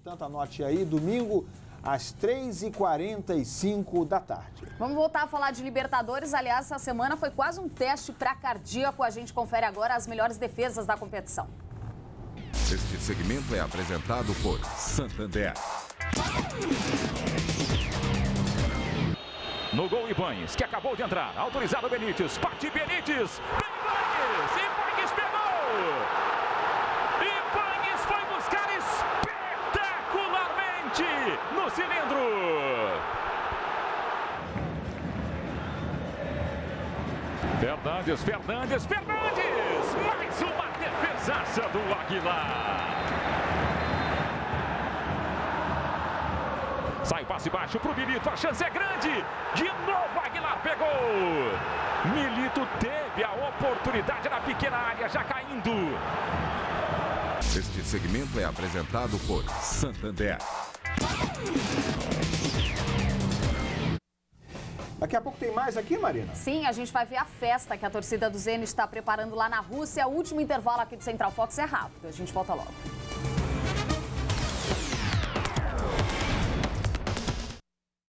Portanto, anote aí, domingo às 3h45 da tarde. Vamos voltar a falar de Libertadores. Aliás, essa semana foi quase um teste para cardíaco. A gente confere agora as melhores defesas da competição. Este segmento é apresentado por Santander. No gol, Ibanez, que acabou de entrar. Autorizado Benítez. Parte Benítez. Ibanez. Ibanez pegou. Ibanez foi buscar espetacularmente no cilindro. Fernandes. Mais uma defesaça do Aguilar. Sai passe baixo pro Milito, a chance é grande. De novo Aguilar pegou. Milito teve a oportunidade na pequena área, já caindo. Este segmento é apresentado por Santander. Daqui a pouco tem mais aqui, Marina? Sim, a gente vai ver a festa que a torcida do Zenit está preparando lá na Rússia. O último intervalo aqui do Central Fox é rápido. A gente volta logo.